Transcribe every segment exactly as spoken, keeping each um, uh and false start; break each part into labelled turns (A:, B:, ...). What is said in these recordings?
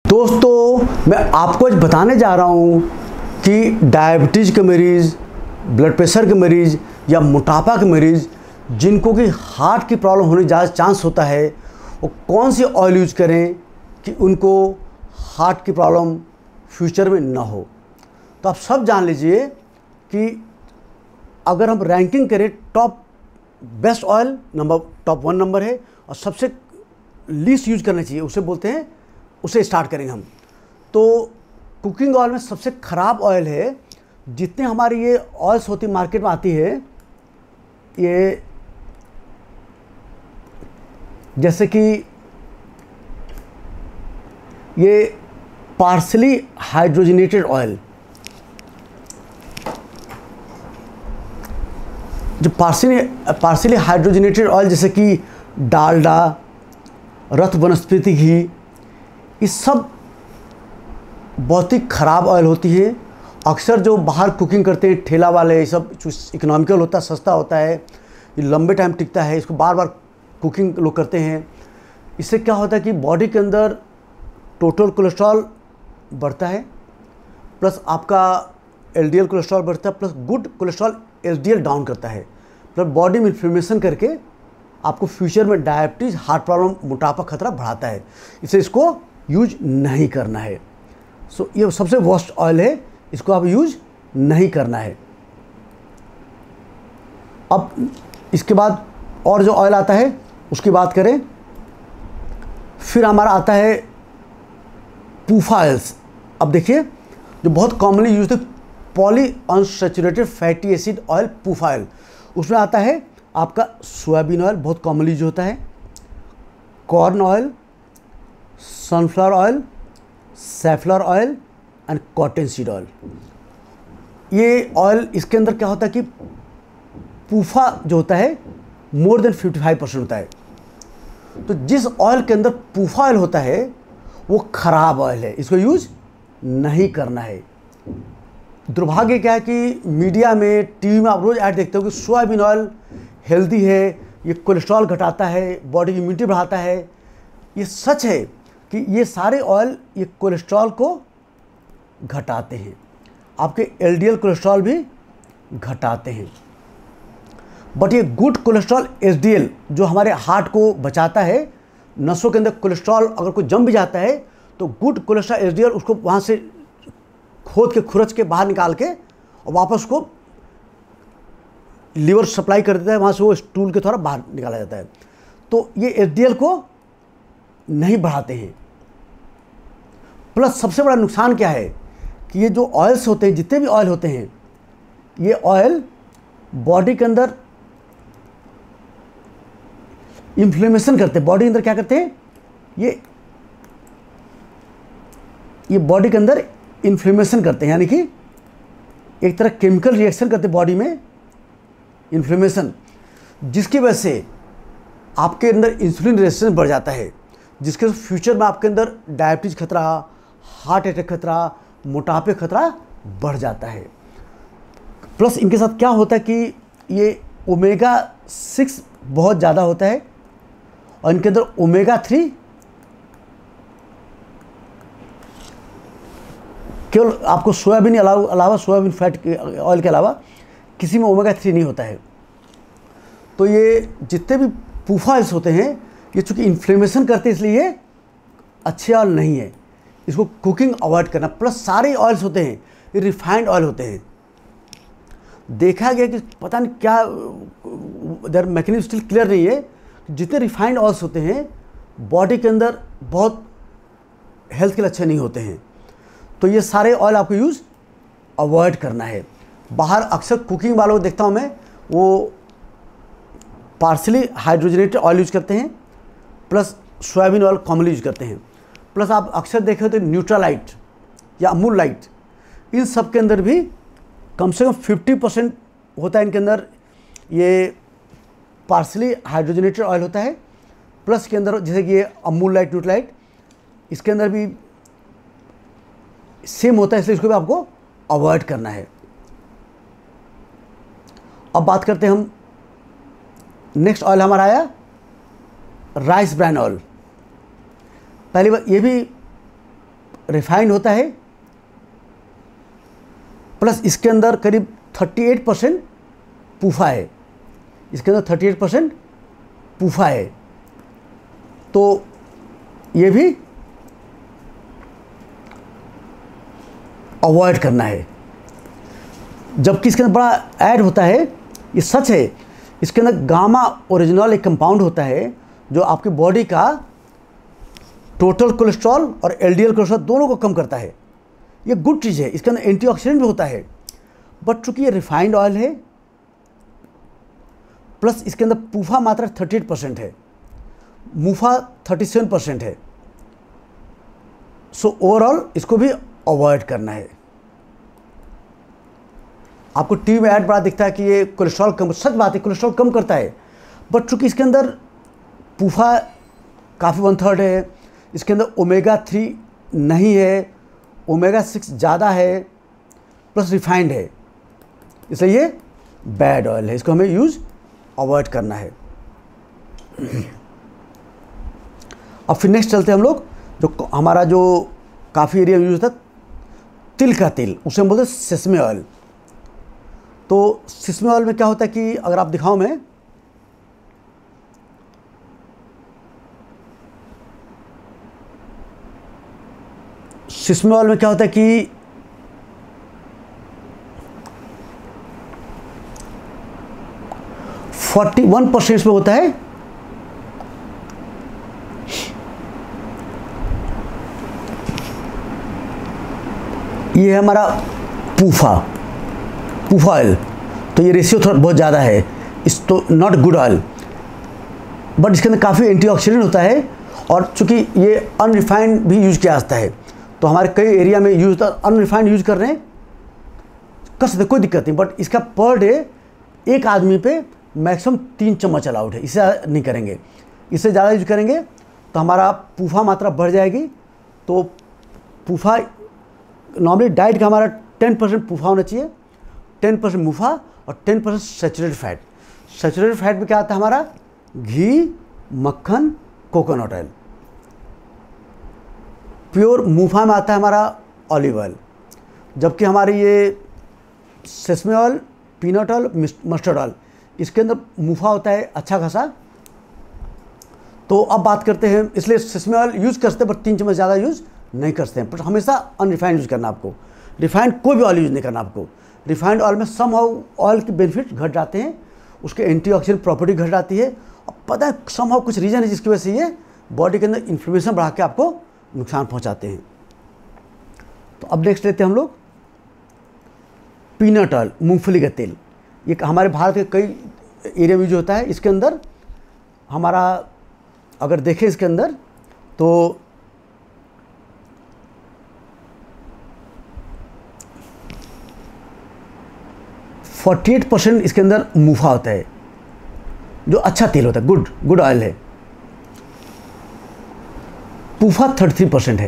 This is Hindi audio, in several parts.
A: दोस्तों, मैं आपको आज बताने जा रहा हूँ कि डायबिटीज़ के मरीज़, ब्लड प्रेशर के मरीज़ या मोटापा के मरीज़ जिनको कि हार्ट की प्रॉब्लम होने ज़्यादा चांस होता है, वो कौन सी ऑयल यूज़ करें कि उनको हार्ट की प्रॉब्लम फ्यूचर में ना हो। तो आप सब जान लीजिए कि अगर हम रैंकिंग करें, top best oil number top one number है और सबसे लीस्ट यूज करना चाहिए उसे बोलते हैं, उसे स्टार्ट करेंगे हम। तो कुकिंग ऑयल में सबसे ख़राब ऑयल है। जितने हमारी ये ऑयल्स होती मार्केट में आती है, ये जैसे कि ये पार्सली हाइड्रोजनेटेड ऑयल, जो पार्सली पार्सली हाइड्रोजनेटेड ऑयल जैसे कि डालडा, रत वनस्पति घी, ये सब बहुत ही ख़राब ऑयल होती है। अक्सर जो बाहर कुकिंग करते हैं ठेला वाले, ये सब इकोनॉमिकल होता है, सस्ता होता है, ये लंबे टाइम टिकता है, इसको बार बार कुकिंग लोग करते हैं। इससे क्या होता है कि बॉडी के अंदर टोटल कोलेस्ट्रॉल बढ़ता है, प्लस आपका एलडीएल कोलेस्ट्रॉल बढ़ता है, plus good cholesterol HDL down करता है, प्लस बॉडी में इन्फ्लेमेशन करके आपको फ्यूचर में डायबिटीज़, हार्ट प्रॉब्लम, मोटापा खतरा बढ़ाता है। इससे इसको यूज नहीं करना है। सो so, ये सबसे वर्स्ट ऑयल है, इसको आप यूज नहीं करना है। अब इसके बाद और जो ऑयल आता है उसकी बात करें, फिर हमारा आता है पूफा ऑयल्स। अब देखिए, जो बहुत कॉमनली यूज होते poly unsaturated fatty acid oil, PUFA oil, उसमें आता है आपका सोयाबीन ऑयल, बहुत कॉमनली यूज होता है, corn oil, sunflower oil, safflower oil and cotton seed oil. ये ऑयल, इसके अंदर क्या होता है कि पूफा जो होता है मोर देन पचपन परसेंट होता है। तो जिस ऑयल के अंदर पूफा ऑयल होता है वो खराब ऑयल है, इसको यूज नहीं करना है। दुर्भाग्य क्या है कि मीडिया में, टीवी में आप रोज़ ऐड देखते हो कि सोयाबीन ऑयल हेल्दी है, ये कोलेस्ट्रॉल घटाता है, बॉडी की इम्यूनिटी बढ़ाता है। ये सच है कि ये सारे ऑयल ये कोलेस्ट्रॉल को घटाते हैं, आपके एलडीएल कोलेस्ट्रॉल भी घटाते हैं। बट ये गुड कोलेस्ट्रॉल एचडीएल जो हमारे हार्ट को बचाता है, नसों के अंदर कोलेस्ट्रॉल अगर कोई जम भी जाता है तो गुड कोलेस्ट्रॉल एचडीएल उसको वहाँ से खोद के, खुरच के बाहर निकाल के और वापस को लीवर सप्लाई कर देता है, वहाँ से वो स्टूल के द्वारा बाहर निकाला जाता है। तो ये एचडीएल को नहीं बढ़ाते हैं। प्लस सबसे बड़ा नुकसान क्या है कि ये जो ऑयल्स होते हैं, जितने भी ऑयल होते हैं, ये ऑयल बॉडी के अंदर इन्फ्लेमेशन करते हैं। बॉडी के अंदर क्या करते हैं, ये ये बॉडी के अंदर इन्फ्लेमेशन करते हैं, यानी कि एक तरह केमिकल रिएक्शन करते हैं बॉडी में, इन्फ्लेमेशन, जिसकी वजह से आपके अंदर इंसुलिन रेजिस्टेंस बढ़ जाता है, जिसके फ्यूचर में आपके अंदर डायबिटीज़ खतरा, हार्ट अटैक खतरा, मोटापे खतरा बढ़ जाता है। प्लस इनके साथ क्या होता है कि ये ओमेगा सिक्स बहुत ज़्यादा होता है और इनके अंदर ओमेगा थ्री केवल आपको सोयाबीन अलावा अलावा सोयाबीन फैट के ऑयल के अलावा किसी में ओमेगा थ्री नहीं होता है। तो ये जितने भी पूफा ऑयल्स होते हैं, ये चूँकि इन्फ्लेमेशन करते हैं, इसलिए ये अच्छे ऑयल नहीं है, इसको कुकिंग अवॉइड करना। प्लस सारे ऑयल्स होते हैं ये रिफाइंड ऑयल होते हैं। देखा गया कि पता नहीं क्या देयर मैकेनिज्म स्टिल क्लियर नहीं है, जितने रिफाइंड ऑयल्स होते हैं बॉडी के अंदर बहुत हेल्थ के लिए अच्छे नहीं होते हैं। तो ये सारे ऑयल आपको यूज़ अवॉइड करना है। बाहर अक्सर कुकिंग वालों को देखता हूँ मैं, वो पार्सली हाइड्रोजनेटेड ऑयल यूज़ करते हैं, plus soybean oil commonly use करते हैं। प्लस आप अक्सर देखे हो तो न्यूट्रालाइट या अमूल लाइट, इन सब के अंदर भी कम से कम पचास परसेंट होता है इनके अंदर ये पार्सली हाइड्रोजनेटेड ऑयल होता है। प्लस के अंदर जैसे कि ये अमूल लाइट, न्यूट्रालाइट, इसके अंदर भी सेम होता है, इसलिए इसको भी आपको अवॉइड करना है। अब बात करते हैं हम, नेक्स्ट ऑयल हमारा आया राइस ब्रान ऑयल। पहली बात ये भी रिफाइंड होता है, प्लस इसके अंदर करीब अड़तीस परसेंट पूफा है, इसके अंदर अड़तीस परसेंट पूफा है, तो ये भी अवॉइड करना है। जबकि इसके अंदर बड़ा ऐड होता है, ये सच है, इसके अंदर गामा ओरिजिनल एक कंपाउंड होता है जो आपकी बॉडी का टोटल कोलेस्ट्रॉल और एलडीएल कोलेस्ट्रॉल दोनों को कम करता है। ये गुड चीज़ है, इसके अंदर एंटीऑक्सीडेंट भी होता है, बट चूंकि ये रिफाइंड ऑयल है, प्लस इसके अंदर पूफा मात्रा अड़तीस परसेंट है, मुफा सैंतीस परसेंट है, सो ओवरऑल इसको भी अवॉइड करना है। आपको टीवी में ऐड बड़ा दिखता है कि ये कोलेस्ट्रॉल कम, सच बात है कोलेस्ट्रॉल कम करता है, बट चूंकि इसके अंदर पूफा काफ़ी वन थर्ड है, इसके अंदर ओमेगा थ्री नहीं है, ओमेगा सिक्स ज़्यादा है, प्लस रिफाइंड है, इसलिए ये बैड ऑयल है, इसको हमें यूज़ अवॉइड करना है। अब फिर नेक्स्ट चलते हैं हम लोग, जो हमारा जो काफ़ी एरिया में यूज होता है तिल का तेल, उसे हम बोलते हैं सेसमे ऑयल। तो सेसमे ऑयल में क्या होता है कि अगर आप दिखाऊं मैं, सेसमे ऑयल में क्या होता है कि इकतालीस परसेंट इसमें होता है ये है हमारा पूफा पूफा ऑयल, तो ये रेशियो थोड़ा बहुत ज़्यादा है, इस तो नॉट गुड ऑयल, बट इसके अंदर काफ़ी एंटीऑक्सीडेंट होता है, और चूंकि ये अनरिफाइंड भी यूज किया जाता है, तो हमारे कई एरिया में यूज अनरिफाइंड यूज कर रहे हैं, कर सकते कोई दिक्कत नहीं, बट इसका पर डे एक आदमी पे मैक्सिमम तीन चम्मच अलाउड है, इससे नहीं करेंगे, इससे ज़्यादा यूज करेंगे तो हमारा पूफा मात्रा बढ़ जाएगी। तो पूफा नॉर्मली डाइट का हमारा टेन परसेंट पूफा होना चाहिए, टेन परसेंट मुफा और ten percent saturated fat. Saturated fat में क्या आता है हमारा घी, मक्खन, कोकोनट ऑयल। प्योर मुफा में आता है हमारा ऑलिव ऑयल, जबकि हमारी ये sesame oil, peanut oil, mustard oil, इसके अंदर मुफा होता है अच्छा खासा। तो अब बात करते हैं, इसलिए सेसमे ऑयल यूज़ करते हैं बट तीन चम्मच ज़्यादा यूज़ नहीं करते हैं, पर हमेशा अनरिफाइंड यूज़ करना आपको, रिफाइंड कोई भी ऑयल यूज़ नहीं करना आपको। रिफाइंड ऑयल में सम हाउ ऑयल के बेनिफिट घट जाते हैं, उसके एंटीऑक्सीडेंट प्रॉपर्टी घट जाती है, और पता है सम हाउ कुछ रीज़न है जिसकी वजह से ये बॉडी के अंदर इन्फ्लेमेशन बढ़ा के आपको नुकसान पहुंचाते हैं। तो अब नेक्स्ट लेते हैं हम लोग पीनट ऑयल, मूंगफली का तेल। ये हमारे भारत के कई एरिया में यूज होता है। इसके अंदर हमारा अगर देखें इसके अंदर तो अड़तालीस परसेंट इसके अंदर मुफा होता है, जो अच्छा तेल होता है, गुड गुड ऑयल है। पूफा तैंतीस परसेंट है,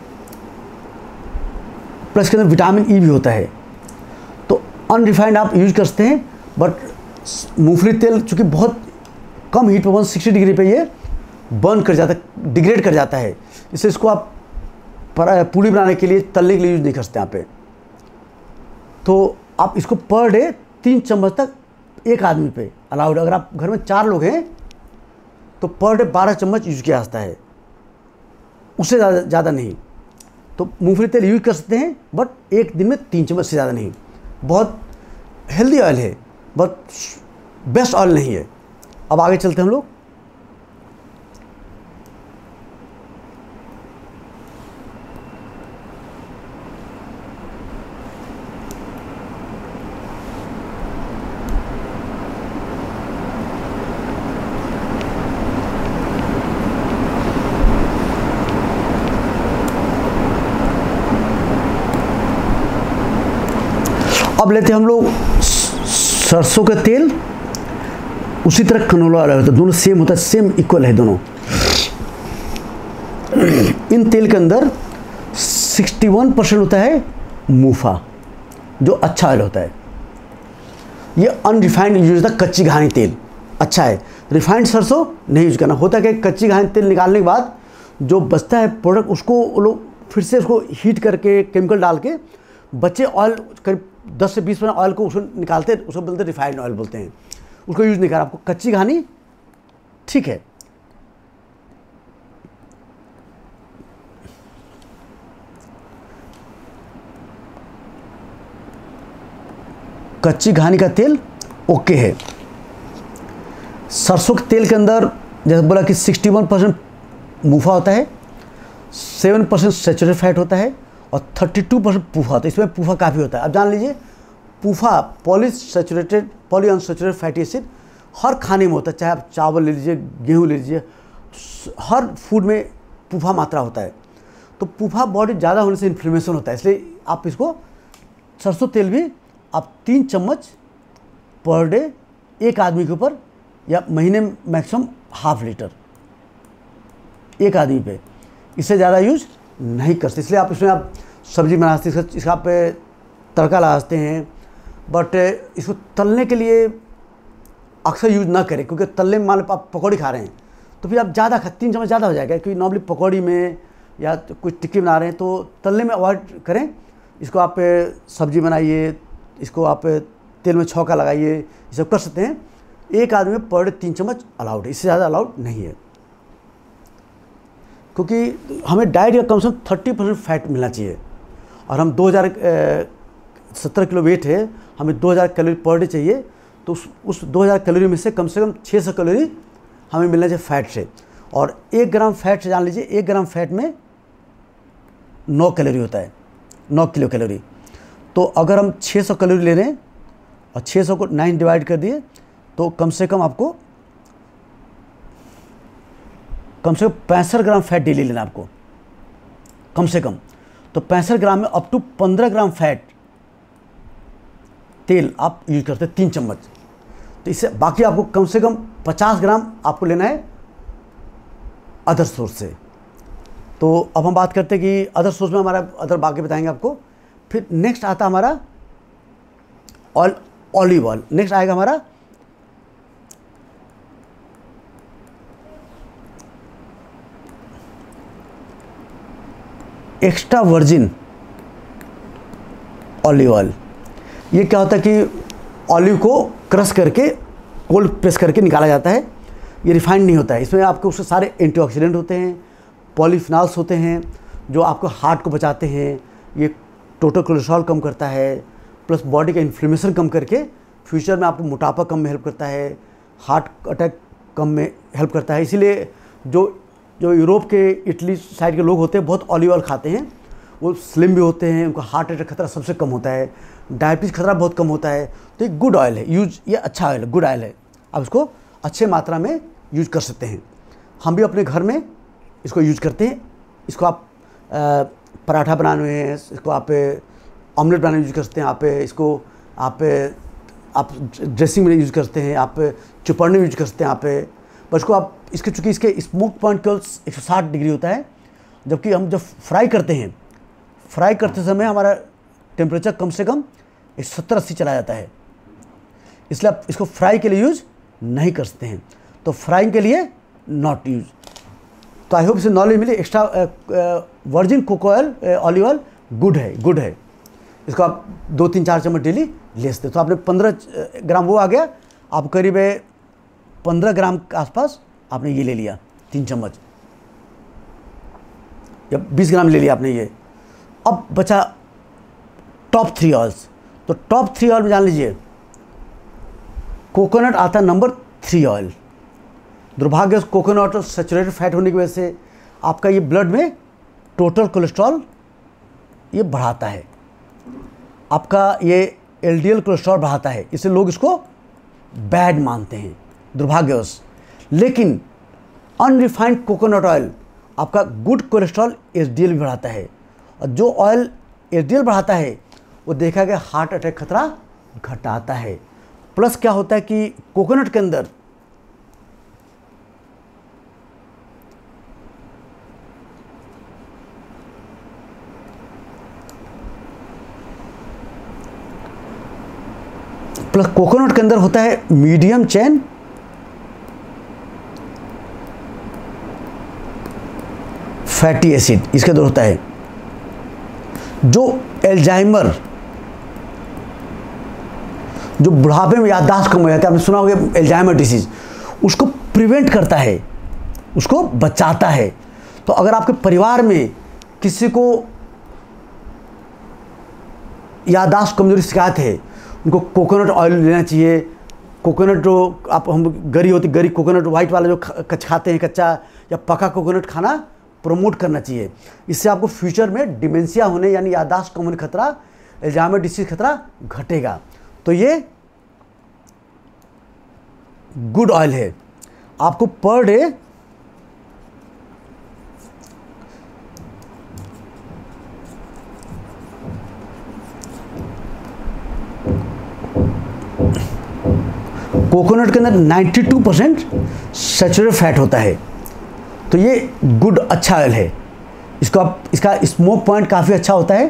A: प्लस इसके अंदर विटामिन ई भी होता है। तो अनरिफाइंड आप यूज कर सकते हैं, बट मूंगफली तेल चूँकि बहुत कम हीट पर साठ डिग्री पे ये बर्न कर जाता है, डिग्रेड कर जाता है, इससे इसको आप पूड़ी बनाने के लिए, तलने के लिए यूज नहीं कर सकते यहाँ पे। तो आप इसको पर डे तीन चम्मच तक एक आदमी पे अलाउड। अगर आप घर में चार लोग हैं तो पर डे बारह चम्मच यूज किया जाता है, उससे ज़्यादा ज़्यादा नहीं। तो मूंगफली तेल यूज कर सकते हैं, बट एक दिन में तीन चम्मच से ज़्यादा नहीं। बहुत हेल्दी ऑयल है, बट बेस्ट ऑयल नहीं है। अब आगे चलते हैं हम लोग। अब लेते हैं हम लोग सरसों का तेल, उसी तरह कनोला ऑयल होता है, दोनों सेम होता है, सेम इक्वल है दोनों। इन तेल के अंदर इकसठ परसेंट होता है मुफा, जो अच्छा ऑयल होता है। ये अनरिफाइंड यूज होता है, कच्ची घानी तेल अच्छा है। रिफाइंड सरसों नहीं यूज करना। होता है कि कच्ची घानी तेल निकालने के बाद जो बचता है प्रोडक्ट, उसको वो लोग फिर से उसको हीट करके केमिकल डाल के बच्चे ऑयल करीब दस से बीस परसेंट ऑयल को उसको निकालते, उसको बोलते हैं रिफाइंड ऑयल बोलते हैं, उसको यूज़ नहीं करा। आपको कच्ची घानी ठीक है। कच्ची घानी का तेल ओके है। सरसों के तेल के अंदर जैसे बोला कि इकसठ परसेंट मुफा होता है, सात परसेंट सैचुरेटेड फैट होता है और बत्तीस परसेंट पूफा होता है। इसमें पूफा काफ़ी होता है। अब जान लीजिए PUFA polysaturated polyunsaturated fatty acid हर खाने में होता है, चाहे आप चावल ले लीजिए, गेहूँ ले लीजिए, हर फूड में पूफा मात्रा होता है। तो पूफा बॉडी ज़्यादा होने से इन्फ्लेमेशन होता है, इसलिए आप इसको सरसों तेल भी आप तीन चम्मच पर डे एक आदमी के ऊपर या महीने में मैक्सिमम हाफ लीटर एक आदमी पे, इससे ज़्यादा यूज नहीं कर सकते। इसलिए आप इसमें आप सब्जी बना सकते हैं, इसका आप तड़का लगा सकते हैं, बट इसको तलने के लिए अक्सर यूज ना करें, क्योंकि तलने में मान लो आप पकौड़ी खा रहे हैं तो फिर आप ज़्यादा खा तीन चम्मच ज़्यादा हो जाएगा, क्योंकि नॉर्मली पकौड़ी में या तो कुछ टिक्की बना रहे हैं तो तलने में अवॉइड करें। इसको आप सब्जी बनाइए, इसको आप तेल में छौंका लगाइए, ये सब कर सकते हैं। एक आदमी में पर डे तीन चम्मच अलाउड है, इससे ज़्यादा अलाउड नहीं है, क्योंकि हमें डाइट का कम से कम तीस परसेंट फैट मिलना चाहिए। और हम दो हज़ार सत्तर किलो वेट है, हमें दो हज़ार कैलोरी पर डे चाहिए, तो उस उस दो हज़ार कैलोरी में से कम से कम छह सौ कैलोरी हमें मिलना चाहिए फैट से। और एक ग्राम फैट से जान लीजिए एक ग्राम फैट में नौ कैलोरी होता है, नौ किलो कैलोरी। तो अगर हम छह सौ कैलोरी ले रहे हैं और छह सौ को नाइन डिवाइड कर दिए तो कम से कम आपको कम से कम पैंसठ ग्राम फैट डेली लेना आपको, कम से कम। तो पैंसठ ग्राम में अप टू पंद्रह ग्राम फैट तेल आप यूज करते हैं, तीन चम्मच। तो इससे बाकी आपको कम से कम पचास ग्राम आपको लेना है अदर सोर्स से। तो अब हम बात करते हैं कि अदर सोर्स में हमारा अदर बाकी बताएंगे आपको। फिर नेक्स्ट आता हमारा ऑयल, ऑलिव ऑयल। नेक्स्ट आएगा हमारा एक्स्ट्रा वर्जिन ऑलिव ऑयल। ये क्या होता है कि ऑलिव को क्रश करके कोल्ड प्रेस करके निकाला जाता है, ये रिफाइंड नहीं होता है। इसमें आपके उसके सारे एंटीऑक्सीडेंट होते हैं, पॉलीफिनॉल्स होते हैं जो आपको हार्ट को बचाते हैं। ये टोटल कोलेस्ट्रॉल कम करता है, प्लस बॉडी का इन्फ्लेमेशन कम करके फ्यूचर में आपको मोटापा कम में हेल्प करता है, हार्ट अटैक कम में हेल्प करता है। इसीलिए जो जो यूरोप के इटली साइड के लोग होते हैं बहुत ऑलिव ऑयल खाते हैं, वो स्लिम भी होते हैं, उनका हार्ट अटैक खतरा सबसे कम होता है, डायबिटीज़ खतरा बहुत कम होता है। तो ये गुड ऑयल है, यूज ये अच्छा ऑयल है, गुड ऑयल है। आप इसको अच्छे मात्रा में यूज कर सकते हैं। हम भी अपने घर में इसको यूज करते हैं। इसको आप आ, पराठा बनाने में, इसको आप ऑमलेट बनाने में यूज कर सकते हैं, आप इसको आप आप ड्रेसिंग में यूज करते हैं, आप चुपड़ने में यूज कर सकते हैं। आप बस इसको आप इसके चूँकि इसके स्मोक पॉइंट केवल एक सौ साठ डिग्री होता है, जबकि हम जब फ्राई करते हैं, फ्राई करते समय हमारा टेम्परेचर कम से कम एक सत्तर अस्सी चला जाता है, इसलिए आप इसको फ्राई के लिए यूज़ नहीं कर सकते हैं। तो फ्राइंग के लिए नॉट यूज। तो आई होप इसे नॉलेज मिली। Extra virgin coco oil olive oil good है, गुड है। इसको आप दो तीन चार चम्मच डेली ले सकते। तो आपने पंद्रह ग्राम वो आ गया, आप करीब पंद्रह ग्राम के आसपास आपने ये ले लिया, तीन चम्मच या बीस ग्राम ले लिया आपने ये। अब बचा टॉप थ्री ऑयल्स। तो टॉप थ्री ऑयल में जान लीजिए कोकोनट आता है नंबर थ्री ऑयल। दुर्भाग्य कोकोनट और सैचुरेटेड फैट होने की वजह से आपका ये ब्लड में टोटल कोलेस्ट्रॉल ये बढ़ाता है, आपका ये एलडीएल कोलेस्ट्रॉल बढ़ाता है, इससे लोग इसको बैड मानते हैं दुर्भाग्यवश। लेकिन अनरिफाइंड कोकोनट ऑयल आपका गुड कोलेस्ट्रॉल एचडीएल भी बढ़ाता है, और जो ऑयल एचडीएल बढ़ाता है वो देखा गया हार्ट अटैक खतरा घटाता है। प्लस क्या होता है कि कोकोनट के अंदर प्लस कोकोनट के अंदर होता है मीडियम चेन फैटी एसिड, इसके अंदर होता है जो एल्जाइमर, जो बुढ़ापे में याददाश्त कम हो जाता है, आपने सुना होगा एल्जाइमर डिसीज, उसको प्रिवेंट करता है, उसको बचाता है। तो अगर आपके परिवार में किसी को याददाश्त कमजोरी शिकायत है, उनको कोकोनट ऑयल लेना चाहिए। कोकोनट जो आप हम गरी होती गरी कोकोनट वाइट वाला जो कच खाते हैं, कच्चा या पका कोकोनट खाना प्रमोट करना चाहिए। इससे आपको फ्यूचर में डिमेंशिया होने यानी याददाश्त कम होने खतरा, एल्जाइमर डिसीज खतरा घटेगा। तो ये गुड ऑयल है। आपको पर डे कोकोनट के अंदर बानवे परसेंट सैचुरेटेड फैट होता है, तो ये गुड अच्छा ऑयल है। इसको आप इसका स्मोक पॉइंट काफ़ी अच्छा होता है,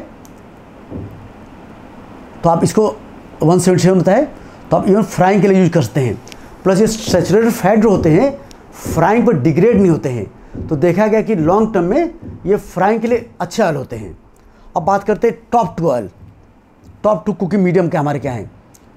A: तो आप इसको वन सेवेंटी सेवन होता है, तो आप इवन फ्राइंग के लिए यूज कर सकते हैं। प्लस ये सैचुरेटेड फैट जो होते हैं फ्राइंग पर डिग्रेड नहीं होते हैं, तो देखा गया कि लॉन्ग टर्म में ये फ्राइंग के लिए अच्छे ऑयल होते हैं। अब बात करते हैं top two oil. Top two cooking medium क्या हमारे क्या हैं?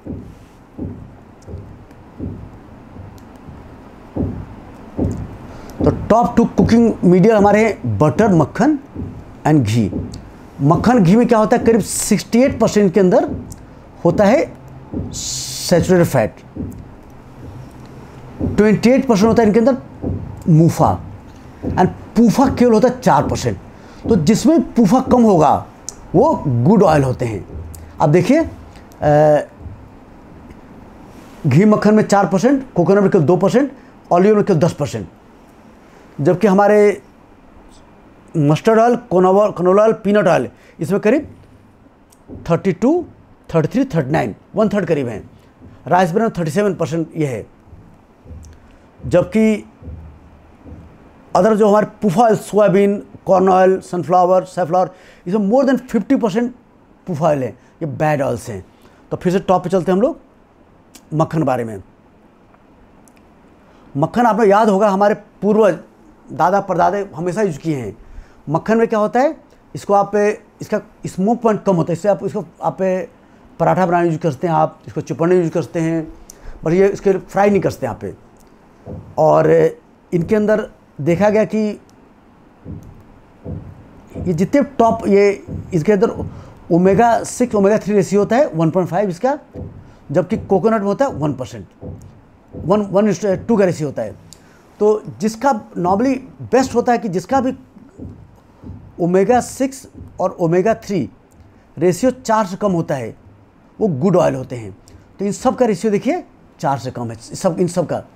A: तो टॉप टू कुकिंग मीडियम हमारे हैं बटर, मक्खन एंड घी। मक्खन घी में क्या होता है, करीब अड़सठ परसेंट के अंदर होता है सैचुरेटेड फैट, अट्ठाईस परसेंट होता है इनके अंदर मूफा, एंड पूफा केवल होता है चार परसेंट। तो जिसमें पूफा कम होगा वो गुड ऑयल होते हैं। अब देखिए घी मक्खन में चार परसेंट, कोकोनट में केवल दो परसेंट, ऑलिव में केवल दस परसेंट, जबकि हमारे mustard oil, canola oil, peanut oil इसमें करीब thirty two, thirty three, thirty nine, one third करीब हैं। Rice bran thirty seven percent ये है, जबकि अदर जो हमारे PUFA oil, soybean, corn oil, sunflower, safflower, इसमें more than fifty percent PUFA oil है, ये बैड ऑयल्स हैं। तो फिर से टॉप पे चलते हैं हम लोग मक्खन बारे में। मक्खन आपको याद होगा हमारे पूर्वज दादा परदादे हमेशा यूज किए हैं। मक्खन में क्या होता है, इसको आप इसका स्मोक पॉइंट कम होता है, इससे आप इसको आप पराठा बनाने यूज कर सकते हैं, आप इसको चिपड़ने यूज कर सकते हैं, बट ये इसके फ्राई नहीं कर सकते यहाँ पे। और इनके अंदर देखा गया कि ये जितने टॉप ये इसके अंदर omega six omega three ratio होता है वन पॉइंट फाइव इसका, जबकि कोकोनट में होता है one percent, one one two का रेशियो होता है। तो जिसका नॉर्मली बेस्ट होता है कि जिसका भी ओमेगा सिक्स और ओमेगा थ्री रेशियो चार से कम होता है वो गुड ऑयल होते हैं। तो इन सब का रेशियो देखिए चार से कम है, सब इन सब का,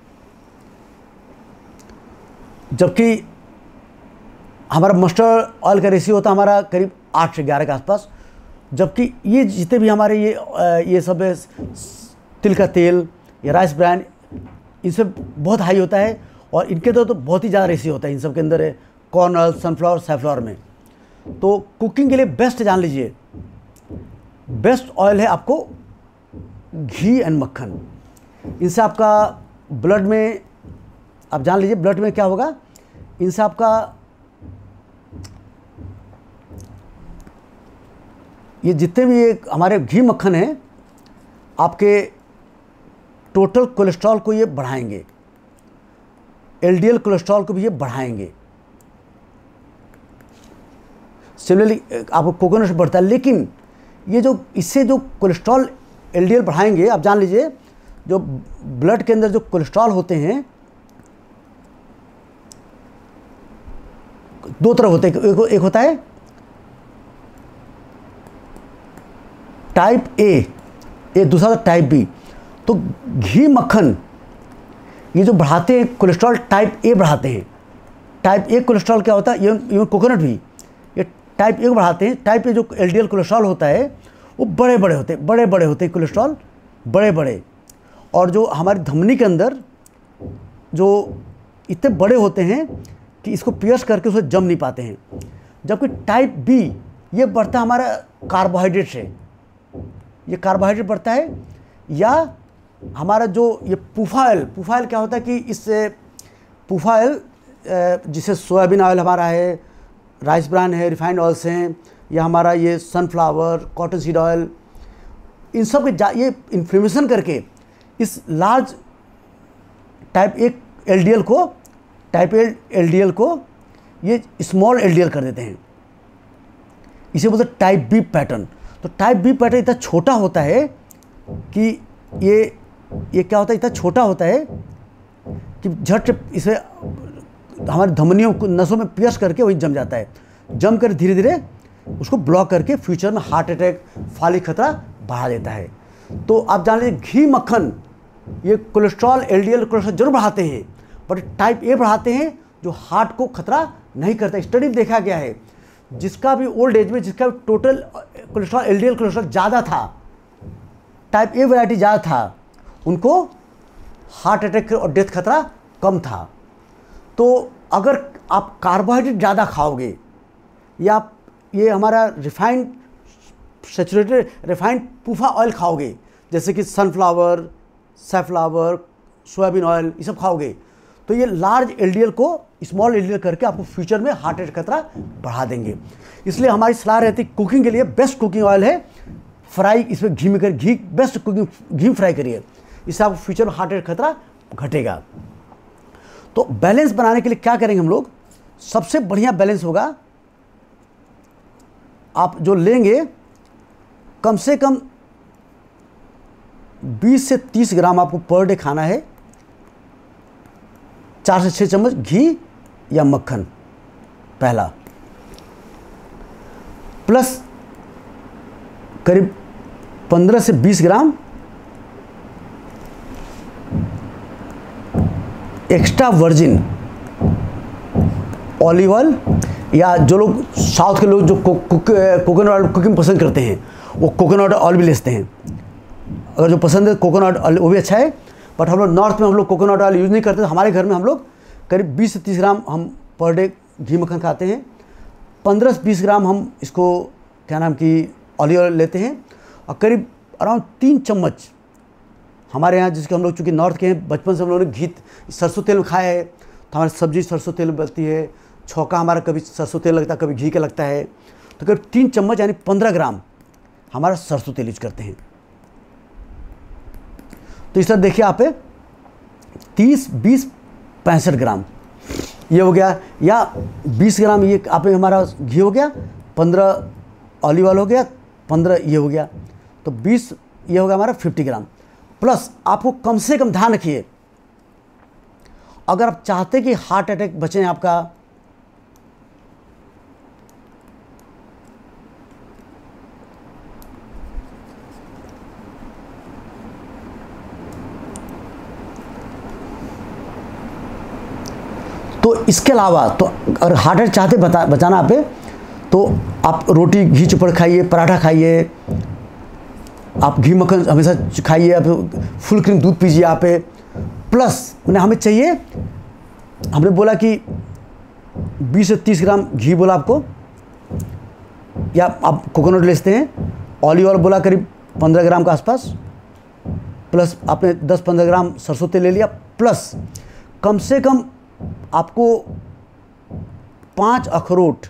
A: जबकि हमारा मस्टर्ड ऑयल का रेशियो होता है हमारा करीब आठ से ग्यारह के आसपास, जबकि ये जितने भी हमारे ये ये सब तिल का तेल या राइस ब्रांड इनसे बहुत हाई होता है, और इनके अंदर तो बहुत ही ज़्यादा रेशियो होता है इन सब के अंदर, कॉर्न ऑयल, सनफ्लावर, सैफ्लावर में। तो कुकिंग के लिए बेस्ट जान लीजिए, बेस्ट ऑयल है आपको घी एंड मक्खन। इनसे आपका ब्लड में, आप जान लीजिए ब्लड में क्या होगा, इनसे आपका ये जितने भी ये हमारे घी मक्खन हैं आपके टोटल कोलेस्ट्रॉल को ये बढ़ाएंगे, एलडीएल कोलेस्ट्रॉल को भी ये बढ़ाएंगे। सिमिलरली आपको कोकोनट से बढ़ता है, लेकिन ये जो इससे जो कोलेस्ट्रॉल एलडीएल बढ़ाएंगे, आप जान लीजिए जो ब्लड के अंदर जो कोलेस्ट्रॉल होते हैं दो तरह होते हैं, एक, एक होता है टाइप ए, ए दूसरा टाइप बी। तो घी मक्खन ये जो बढ़ाते हैं कोलेस्ट्रॉल टाइप ए बढ़ाते हैं। टाइप ए कोलेस्ट्रॉल क्या होता है, इवन कोकोनट भी ये टाइप ए को बढ़ाते हैं। टाइप ए जो एलडीएल कोलेस्ट्रॉल होता है वो बड़े बड़े होते हैं, बड़े बड़े होते हैं कोलेस्ट्रॉल, बड़े बड़े, और जो हमारी धमनी के अंदर जो इतने बड़े होते हैं कि इसको पियर्स करके उसे जम नहीं पाते हैं। जबकि टाइप बी ये बढ़ता है हमारा कार्बोहाइड्रेट से, ये कार्बोहाइड्रेट बढ़ता है, या हमारा जो ये पूफाइल, पूफाइल क्या होता है कि इससे पूफाइल जिसे सोयाबीन ऑयल हमारा है, राइस ब्रान है, रिफाइंड ऑयल्स हैं, या हमारा ये सनफ्लावर, कॉटन सीड ऑयल, इन सब के ये इन्फ्लेमेशन करके इस लार्ज टाइप एक एलडीएल को टाइप ए एलडीएल को ये स्मॉल एलडीएल कर देते हैं। इसे बोलते हैं टाइप बी पैटर्न। तो टाइप बी पैटर्न इतना छोटा होता है कि ये ये क्या होता है, इतना छोटा होता है कि झट से इसे हमारी धमनियों को नसों में पियर्स करके वही जम जाता है। जम कर धीरे धीरे उसको ब्लॉक करके फ्यूचर में हार्ट अटैक, फाली खतरा बढ़ा देता है। तो आप जान लीजिए घी मक्खन ये कोलेस्ट्रॉल, एलडीएल कोलेस्ट्रॉल जरूर बढ़ाते हैं, बट टाइप ए बढ़ाते हैं जो हार्ट को खतरा नहीं करता। स्टडी में देखा गया है जिसका भी ओल्ड एज में जिसका भी टोटल कोलेस्ट्रॉल, एलडीएल कोलेस्ट्रॉल ज़्यादा था, टाइप ए वैरायटी ज़्यादा था, उनको हार्ट अटैक और डेथ खतरा कम था। तो अगर आप कार्बोहाइड्रेट ज़्यादा खाओगे या आप ये हमारा refined saturated refined PUFA oil खाओगे, जैसे कि सनफ्लावर, सैफ्लावर, सोयाबीन ऑयल, ये सब खाओगे, तो ये लार्ज एलडीएल को स्मॉल एलडीएल करके आपको फ्यूचर में हार्ट अटैक खतरा बढ़ा देंगे। इसलिए हमारी सलाह रहती है कुकिंग के लिए बेस्ट कुकिंग ऑयल है फ्राई, इसमें घी में कर घी बेस्ट कुकिंग घी में फ्राई करिए, इससे आपको फ्यूचर में हार्ट अटैक खतरा घटेगा। तो बैलेंस बनाने के लिए क्या करेंगे हम लोग, सबसे बढ़िया बैलेंस होगा आप जो लेंगे कम से कम बीस से तीस ग्राम आपको पर डे खाना है, चार से छः चम्मच घी या मक्खन पहला, प्लस करीब पंद्रह से बीस gram extra virgin olive oil, या जो लोग साउथ के लोग जो कोकोनट ऑयल कुकिंग पसंद करते हैं वो कोकोनट ऑयल भी लेते हैं। अगर जो पसंद है कोकोनट ऑयल वो भी अच्छा है, बट हम लोग नॉर्थ में हम लोग कोकोनट ऑयल यूज़ नहीं करते। तो हमारे घर में हम लोग करीब बीस से तीस ग्राम हम पर डे घी मक्खन खाते हैं, पंद्रह से बीस ग्राम हम इसको क्या नाम की ऑलिव ऑयल लेते हैं, और करीब अराउंड तीन चम्मच हमारे यहाँ, जिसके हम लोग चूँकि नॉर्थ के हैं, बचपन से हम लोगों ने घी सरसों तेल में खाया है, तो हमारी सब्जी सरसों तेल में बनती है, छौका हमारा कभी सरसों तेल लगता है कभी घी का लगता है, तो करीब तीन चम्मच यानी पंद्रह ग्राम हमारा सरसों तेल यूज करते हैं। तो इस तरह देखिए आप तीस, बीस, पैंसठ ग्राम ये हो गया, या बीस ग्राम ये आप हमारा घी हो गया, पंद्रह ऑलिव ऑयल हो गया, पंद्रह ये हो गया, तो बीस ये हो गया हमारा फिफ्टी ग्राम। प्लस आपको कम से कम ध्यान रखिए, अगर आप चाहते कि हार्ट अटैक बचे आपका, तो इसके अलावा तो अगर हार्ट अटैक चाहते बता बचाना आप, तो आप रोटी घी चुपड़ खाइए, पराठा खाइए, आप घी मक्खन हमेशा खाइए, आप फुल क्रीम दूध पीजिए आप। प्लस मैंने हमें चाहिए, हमने बोला कि बीस से तीस ग्राम घी बोला आपको, या आप कोकोनट लेते हैं, ऑलिव ऑयल बोला करीब पंद्रह ग्राम के आसपास, प्लस आपने दस पंद्रह ग्राम सरसों तेल ले लिया, प्लस कम से कम आपको पाँच अखरोट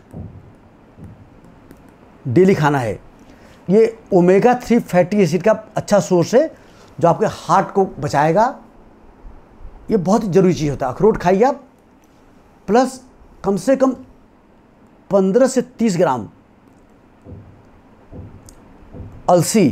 A: डेली खाना है। ये ओमेगा थ्री फैटी एसिड का अच्छा सोर्स है जो आपके हार्ट को बचाएगा। ये बहुत ही ज़रूरी चीज़ होता है। अखरोट खाइए आप, प्लस कम से कम पंद्रह से तीस ग्राम अलसी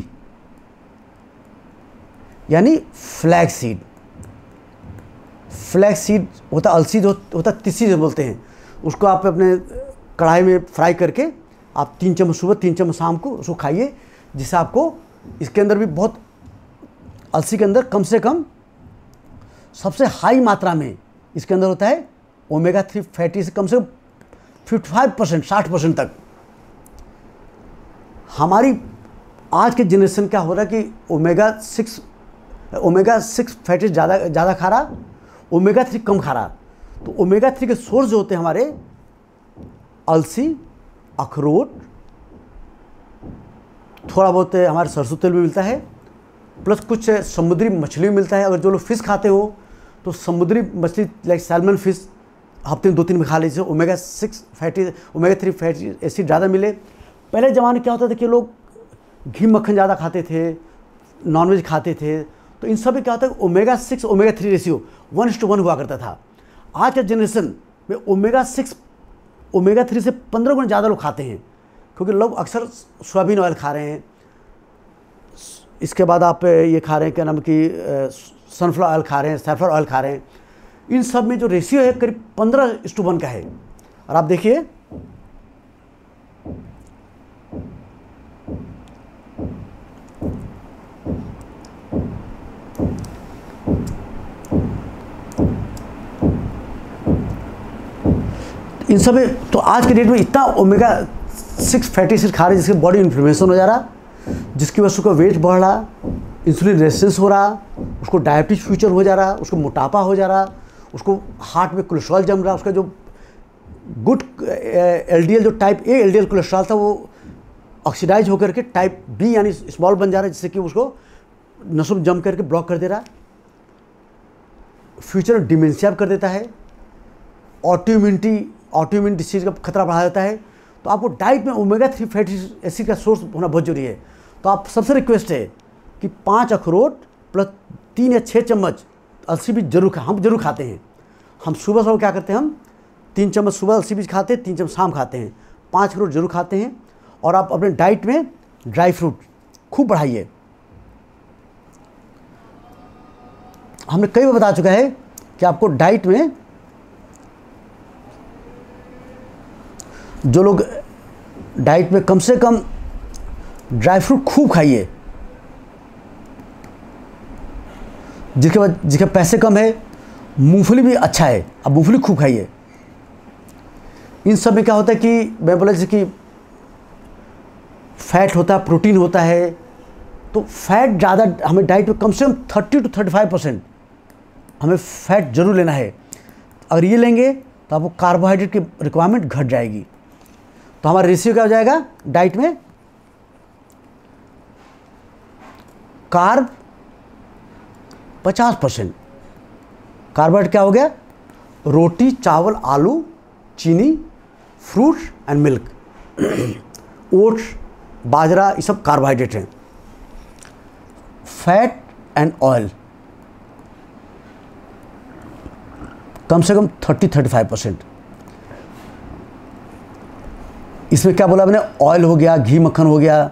A: यानी फ्लैक्स सीड। फ्लैक्स सीड होता अलसी जो होता तिस्सी जो बोलते हैं, उसको आप अपने कढ़ाई में फ्राई करके आप तीन चम्मच सुबह तीन चम्मच शाम को उसको खाइए, जिससे आपको इसके अंदर भी बहुत, अलसी के अंदर कम से कम सबसे हाई मात्रा में इसके अंदर होता है ओमेगा थ्री फैटी से कम से कम फिफ्टी फाइव परसेंट साठ परसेंट तक। हमारी आज के जनरेशन क्या हो रहा है कि omega six omega six fatty ज़्यादा ज़्यादा खा रहा, ओमेगा थ्री कम खा रहा। तो ओमेगा थ्री के सोर्स जो होते हैं हमारे अलसी, अखरोट, थोड़ा बहुत हमारे सरसों तेल भी मिलता है, प्लस कुछ समुद्री मछली भी मिलता है। अगर जो लोग फिश खाते हो तो समुद्री मछली लाइक सैल्मन फिश हफ्ते में दो तीन में खा लीजिए, omega six fatty omega three fatty acid ज़्यादा मिले। पहले ज़माने क्या होता था कि लोग घी मक्खन ज़्यादा खाते थे, नॉनवेज खाते थे, तो इन सब में क्या होता है omega six omega three ratio one is to one हुआ करता था। आज के जनरेशन में ओमेगा सिक्स ओमेगा थ्री से पंद्रह गुना ज़्यादा लोग खाते हैं, क्योंकि लोग अक्सर सोयाबीन ऑयल खा रहे हैं, इसके बाद आप ये खा रहे हैं क्या नाम कि सनफ्लावर ऑयल खा रहे हैं, सैफरन ऑयल खा रहे हैं। इन सब में जो रेशियो है करीब पंद्रह इस टू वन का है। और आप देखिए इन सब में, तो आज के डेट में इतना ओमेगा सिक्स फैटी एसिड खा रहे हैं जिसकी बॉडी इन्फ्लेमेशन हो जा रहा, जिसकी वजह से उसका वेट बढ़ रहा, इंसुलिन रेजिस्टेंस हो रहा, उसको डायबिटीज फ्यूचर हो जा रहा, उसको मोटापा हो जा रहा, उसको हार्ट में कोलेस्ट्रॉल जम रहा, उसका जो गुड एलडीएल जो टाइप ए एलडीएल कोलेस्ट्रॉल था वो ऑक्सीडाइज होकर के टाइप बी यानी स्मॉल बन जा रहा है, जिससे कि उसको नसों में जम करके ब्लॉक कर दे रहा, फ्यूचर में डिमेंशिया कर देता है, ऑटोइम्यूनिटी ऑटोइम्यून डिसीज का खतरा बढ़ा देता है। तो आपको डाइट में ओमेगा थ्री फैटी एसिड का सोर्स होना बहुत जरूरी है। तो आप सबसे रिक्वेस्ट है कि पाँच अखरोट प्लस तीन या छः चम्मच अलसी बीज जरूर खा हम जरूर खाते हैं। हम सुबह सुबह क्या करते हैं, हम तीन चम्मच सुबह अलसी बीज खाते हैं, तीन चम्मच शाम खाते हैं, पाँच अखरोट जरूर खाते हैं। और आप अपने डाइट में ड्राई फ्रूट खूब बढ़ाइए। हमने कई बार बता चुका है कि आपको डाइट में जो लोग डाइट में कम से कम ड्राई फ्रूट खूब खाइए, जिसके बाद जिसके पैसे कम है, मूंगफली भी अच्छा है, अब मूंगफली खूब खाइए। इन सब में क्या होता है कि मैं बोला जैसे कि फैट होता है, प्रोटीन होता है, तो फैट ज़्यादा हमें डाइट में कम से कम thirty two thirty five percent हमें फैट जरूर लेना है। अगर ये लेंगे तो आपको कार्बोहाइड्रेट की रिक्वायरमेंट घट जाएगी। तो हमारा रेशियो क्या हो जाएगा डाइट में, कार्ब पचास परसेंट, कार्बोहाइड्रेट क्या हो गया, रोटी चावल आलू चीनी फ्रूट्स एंड मिल्क, ओट्स बाजरा, ये सब कार्बोहाइड्रेट हैं। फैट एंड ऑयल कम से कम थर्टी थर्टी फाइव परसेंट। इसमें क्या बोला मैंने, ऑयल हो गया, घी मक्खन हो गया,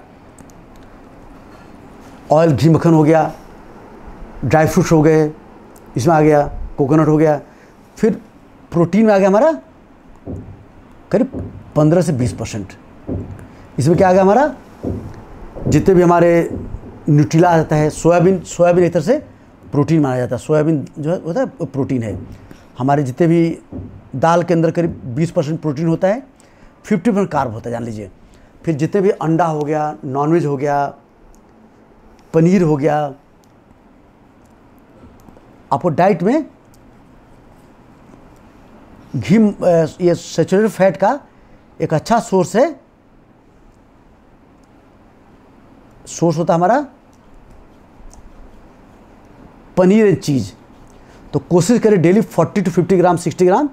A: ऑयल घी मक्खन हो गया, ड्राई फ्रूट्स हो गए, इसमें आ गया कोकोनट हो गया। फिर प्रोटीन में आ गया हमारा करीब पंद्रह से बीस परसेंट। इसमें क्या आ गया हमारा, जितने भी हमारे न्यूट्रिला आ जाता है, सोयाबीन सोयाबीन एक तरह से प्रोटीन माना जाता है, सोयाबीन जो है होता है प्रोटीन है। हमारे जितने भी दाल के अंदर करीब बीस परसेंट प्रोटीन होता है, फिफ्टी परसेंट कार्ब होता है, जान लीजिए। फिर जितने भी अंडा हो गया, नॉनवेज हो गया, पनीर हो गया, आपको डाइट में घी ये सैचुरेटेड फैट का एक अच्छा सोर्स है, सोर्स होता है हमारा पनीर एंड चीज़। तो कोशिश करें daily forty two fifty gram sixty gram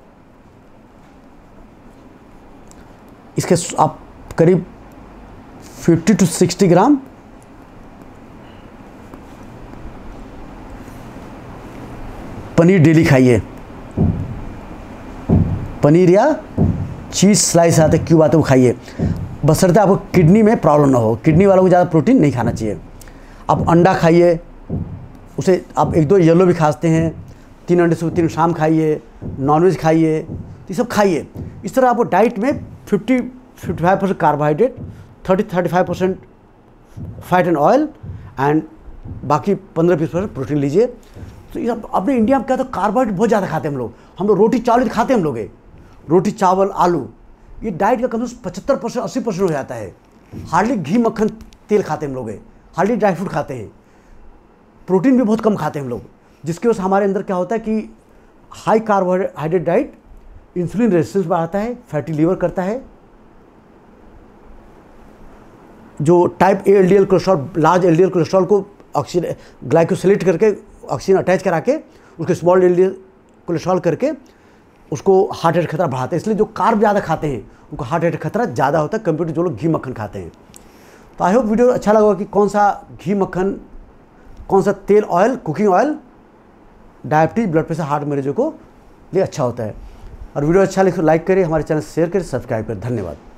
A: इसके आप करीब fifty two sixty gram paneer daily खाइए। पनीर या चीज़ स्लाइस आते क्यूब आते वो खाइए, बशर्ते आपको किडनी में प्रॉब्लम ना हो। किडनी वालों को ज़्यादा प्रोटीन नहीं खाना चाहिए। आप अंडा खाइए, उसे आप एक दो येलो भी खाते हैं, तीन अंडे सुबह तीन शाम खाइए, नॉनवेज खाइए, ये सब खाइए। इस तरह आपको डाइट में fifty fifty five percent carbohydrate, thirty thirty five percent fat and oil and बाकी पंद्रह बीस परसेंट प्रोटीन लीजिए। तो ये अपने इंडिया में क्या तो कार्बोहाइड्रेट बहुत ज़्यादा खाते हैं हम लोग। हम लोग रोटी चावल खाते हैं, हम लोग रोटी चावल आलू, ये डाइट का कम से कम पचहत्तर परसेंट अस्सी परसेंट हो जाता है। हार्डली घी मक्खन तेल खाते हैं हम लोग, हार्डली ड्राई फ्रूट खाते हैं, प्रोटीन भी बहुत कम खाते हैं हम लोग, जिसकी वजह से हमारे अंदर क्या होता है कि high carbohydrate diet insulin resistance बढ़ाता है, फैटी लीवर करता है, जो type A LDL cholesterol large LDL cholesterol को ऑक्सीजन ग्लाइकोसिलेट करके ऑक्सीजन अटैच करा के उसके स्मॉल एलडीएल कोलेस्ट्रॉल करके उसको हार्ट अटैक खतरा बढ़ाते हैं। इसलिए जो कार्ब ज़्यादा खाते हैं उनको हार्ट अटैक खतरा ज़्यादा होता है कंपेयर टू जो लोग घी मक्खन खाते हैं। तो आई होप वीडियो अच्छा लगा कि कौन सा घी मक्खन, कौन सा तेल, oil, cooking oil diabetes, blood pressure, heart मरीजों को लिए अच्छा होता है। और वीडियो अच्छा लगे तो लाइक करिए, हमारे चैनल शेयर करिए, सब्सक्राइब करिए। धन्यवाद।